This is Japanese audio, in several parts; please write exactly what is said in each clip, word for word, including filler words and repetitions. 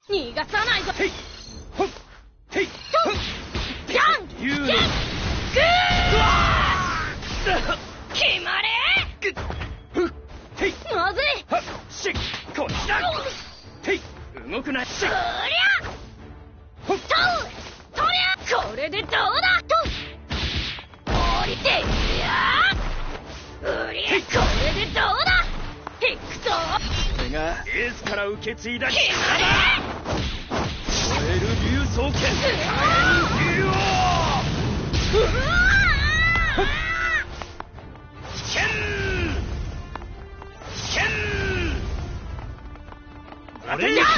逃がさないぞ。 ていほっていとじゃん言うのけんグー決まれ。 ぐっふっていまずい。 はっしっこっちだてい動くなしうりゃほっととりゃこれでどうだと降りていやうりゃこれでどうだいくぞ。 これがエースから受け継いだ決まれ。 燃える竜双剣火炎竜王うわ危険危険待てじゃんけんグー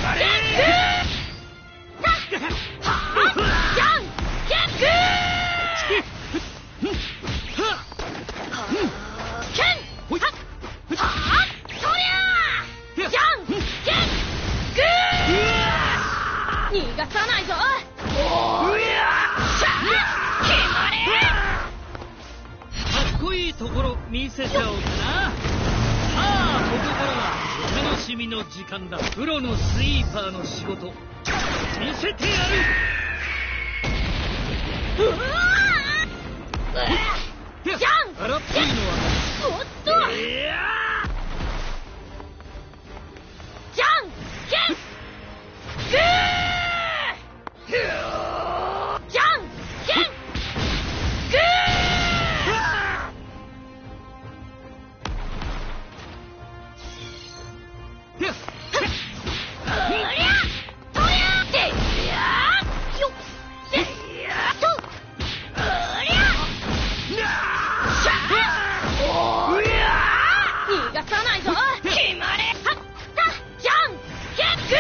はあじゃんけんグーけんはあそりゃじゃんけんグー逃がさないぞ。おーうやしゃあ決まれ。 かっこいいところ見せちゃおうかな。さあここからはお楽しみの時間だ。プロのスイーパーの仕事見せてやる。 うわーじゃん荒っぽいのはおっといやじゃんけんグーじゃんけんグーーうりゃとりゃでやよでやとうりゃしゃあおー逃がさないぞ。決まれ。はったじゃんけんグ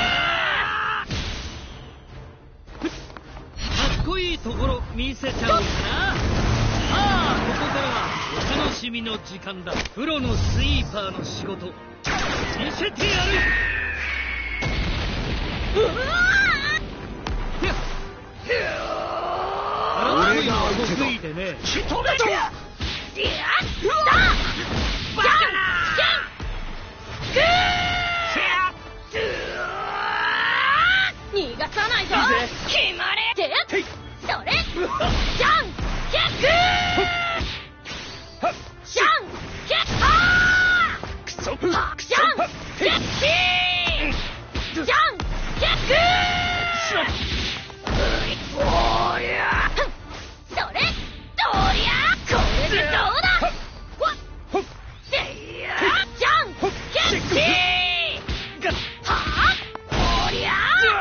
かっこいいところ見せちゃおうかな。さあここからはお楽しみの時間だ。プロのスイーパーの仕事見せてやる。 ーうわ荒っぽいのは得意でね。 仕留めとーやったじゃんけんグー逃がさないぞ。 いいぜ決まれ。でていそれじゃんけんグーはっじゃんけんはくそふーくそじゃんはっていけんひーじゃんけんグしろーおりゃそれどりゃこれでどうだわっほっでやじゃんけんひーがはあおりゃ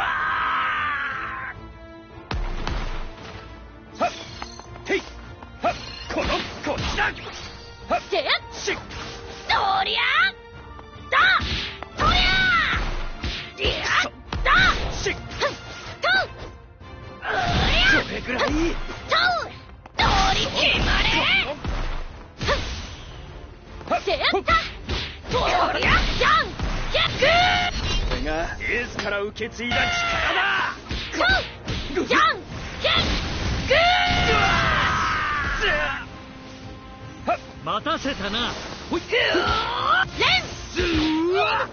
はっていはっこのこっちだはっでしっどりゃだとりゃでやだしっふんとうりゃこれぐらいとうどり決まれはっでやったとりゃじゃんけんグこれがエースから受け継いだ力だーとうじゃんけんグはっ待たせたな。ほいーレンずーわっはっ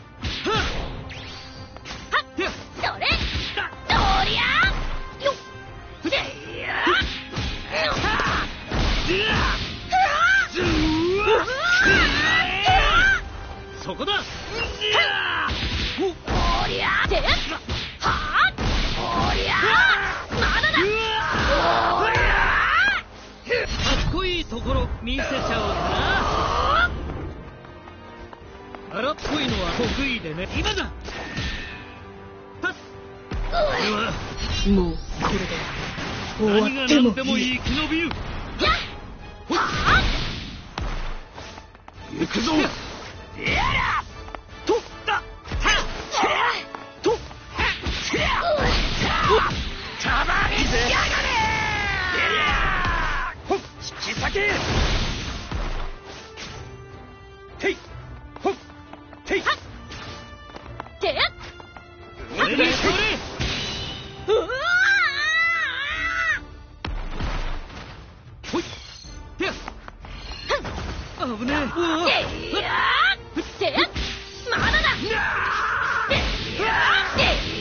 はっそれどりゃよっでやずーわっそこだ。 おりゃではあおりゃまだだおりゃかっこいいところ見せちゃおうかな。荒っぽいのは得意でね。今だ。たっこれはもうこれで終何がわっても何でもいい。 生き延びる。 やっはあ行くぞやらとだとたまにしやがれほっ引き裂けていほっていはっでやっそれでそれ。 うわほい。てっ危ねえ。うわでやでやまだだでやで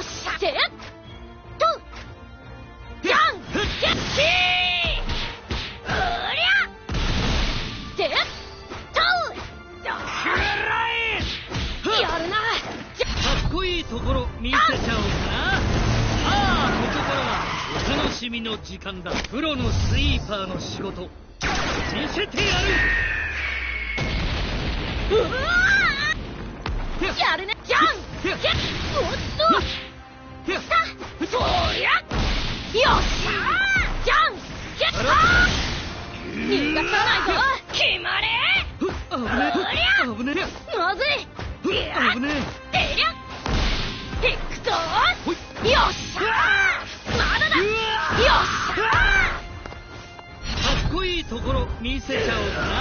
っしゃてとじゃんけっしーうりゃてとやるな。 かっこいいところ見せちゃおうかな。さあここからはお楽しみの時間だ。プロのスイーパーの仕事見せてやる。 うわーやるね。じゃんけっおっときたそりゃよっしゃーじゃんけっ逃がさないぞ。決まれあぶねえ危ねえまずいあぶねてりゃいくぞよっしゃーまだだよっしゃーかっこいいところ見せちゃおうか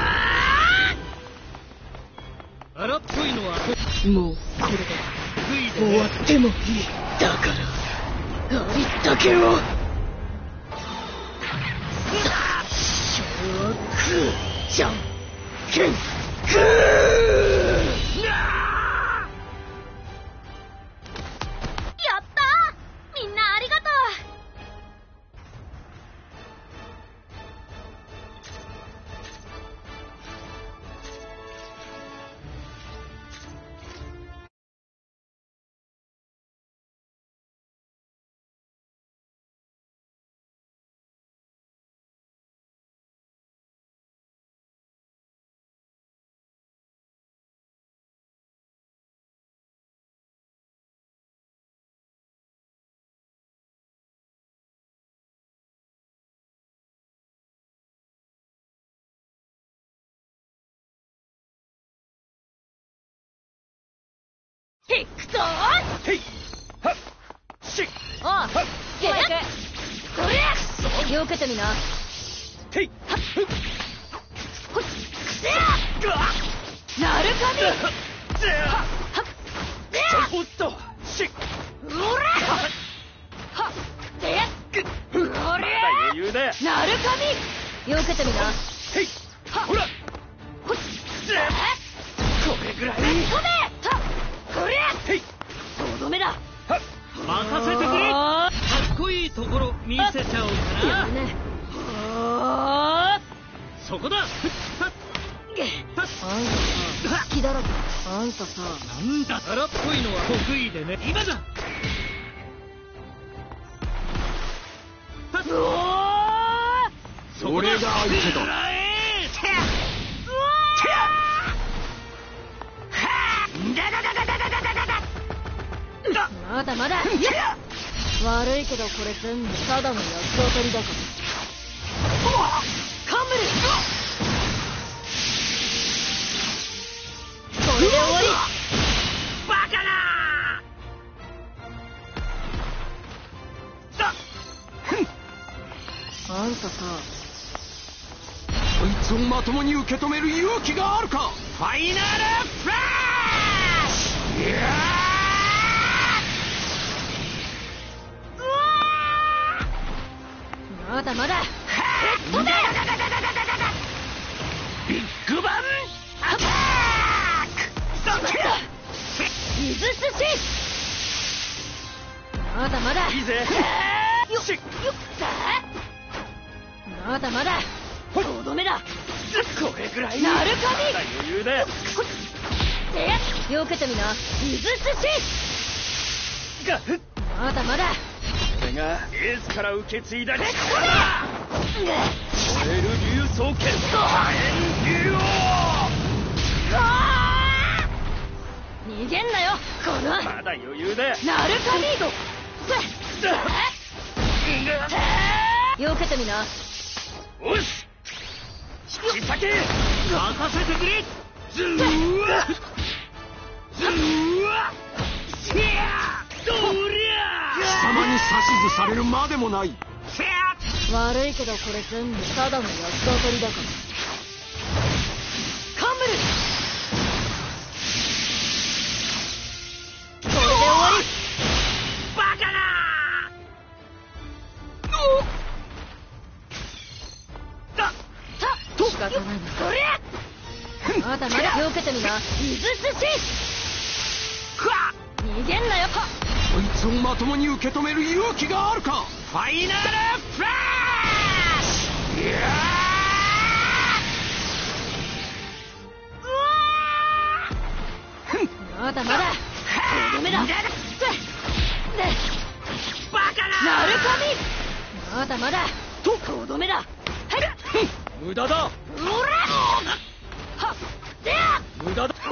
な。荒っぽいのはもうこれで得意で終わってもいい。だからありだけをしょくじゃんけんグーやったーみんなありがとう。いくぞていはっしっおうはっ行け行けそりゃよけてみな。 ていはっほっせやなるかみぜはっはっせやおっとしっうらはっでうまだれ余裕だ。 なるかみよけてみな。 ていほらほっぜこれぐらいぶっ飛べはっこりゃていとどめだ。 はっ任せてくれ。かっこいいところ見せちゃおうかな。 やるね。はそこだ。 あんた好きだろ。あんたさなんだ荒っぽいのは得意でね。今だ。 うおーそこだ。 俺が相手だ。 うらえまだまだ悪いけどこれ全部ただの安当たりだからカンブルこれで終わり。 バカな。 あんたさこいつをまともに受け止める勇気があるか。 ファイナルフラッシュ。いやまだまだ飛べビッグバンアタック。 水すしまだまだいいぜ。 よっよっまだまだとどめだ。 これぐらいなるかみまだ余裕だ。 でよけてみな。水すしがまだまだ俺がエースから受け継いだ力こだ。 れ燃える竜双剣火炎竜王。 逃げんなよこのまだ余裕だ。 なるかみよけてみな。 おし引き裂け。 任せてくれ。 ずーわずーわしゃーどりゃ貴様に指図されるまでもない。 しゃ悪いけどこれ全部ただの安当たりだからカンブルこれで終わり。 バカな。 た仕方ないな。これまだまだよけてみな。水すし逃げんなよ。 こいつをまともに受け止める勇気があるか。ファイナルフラッシュ。いやーまだまだとどめだ。バカな鳴神。まだまだととどめだ。 無駄だ。 うらはっでや無駄だ。 好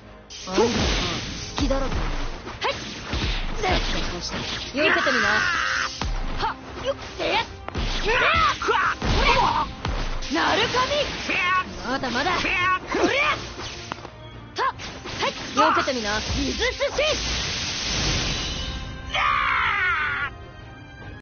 きだろ。はいでこうしてよけてみな。はっよっでやでやこれ鳴神。まだまだこれはっはいよけてみな。水すし